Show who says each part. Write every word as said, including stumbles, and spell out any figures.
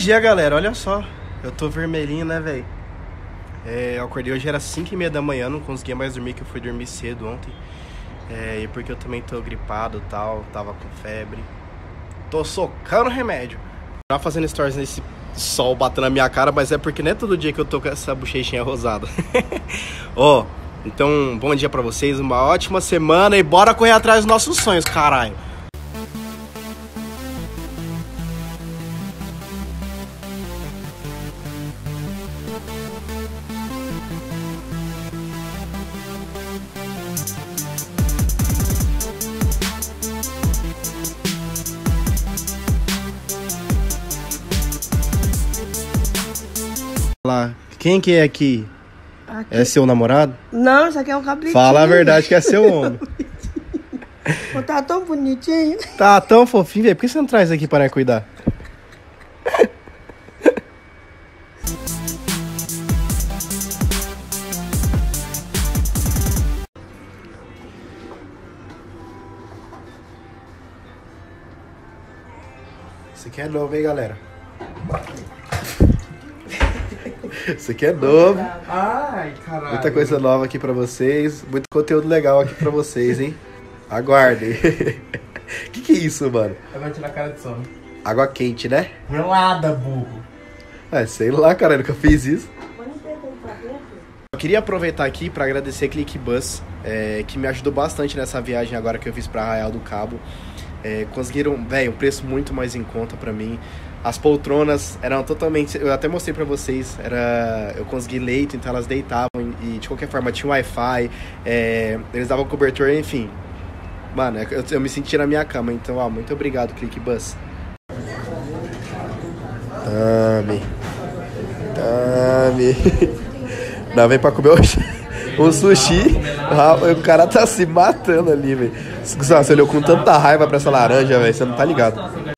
Speaker 1: Bom dia, galera, olha só, eu tô vermelhinho, né, velho? É, eu acordei hoje, era cinco e meia da manhã, não conseguia mais dormir, que eu fui dormir cedo ontem. É, e porque eu também tô gripado e tal, tava com febre. Tô socando remédio. Tava fazendo stories nesse sol batendo na minha cara, mas é porque não é todo dia que eu tô com essa bochechinha rosada. Ó, oh, então, bom dia pra vocês, uma ótima semana e bora correr atrás dos nossos sonhos, caralho. Lá, quem que é aqui?
Speaker 2: Aqui.
Speaker 1: É seu namorado?
Speaker 2: Não, isso aqui é um cabritinho.
Speaker 1: Fala a verdade que é seu homem.
Speaker 2: Pô, tá tão bonitinho.
Speaker 1: Tá tão fofinho, velho. Por que você não traz aqui para cuidar? Esse aqui é novo, hein, galera? Isso aqui é novo.
Speaker 3: Ai, caralho.
Speaker 1: Muita coisa nova aqui pra vocês. Muito conteúdo legal aqui pra vocês, hein? Aguardem. Que que é isso, mano?
Speaker 3: Eu vou tirar a cara de sono.
Speaker 1: Água quente, né?
Speaker 3: Gelada, burro.
Speaker 1: É, sei lá, cara. Eu nunca fiz isso. Eu queria aproveitar aqui pra agradecer a ClickBus, é, que me ajudou bastante nessa viagem agora que eu fiz pra Arraial do Cabo. É, conseguiram, velho, um preço muito mais em conta pra mim. As poltronas eram totalmente... Eu até mostrei pra vocês. Era, eu consegui leito, então elas deitavam. E de qualquer forma tinha Wi-Fi. É, eles davam cobertura, enfim. Mano, eu, eu me senti na minha cama. Então, ó, muito obrigado, ClickBus. Tami. Tami. Não, vem pra comer hoje. Um sushi. O cara tá se matando ali, velho. Você olhou com tanta raiva pra essa laranja, velho. Você não tá ligado.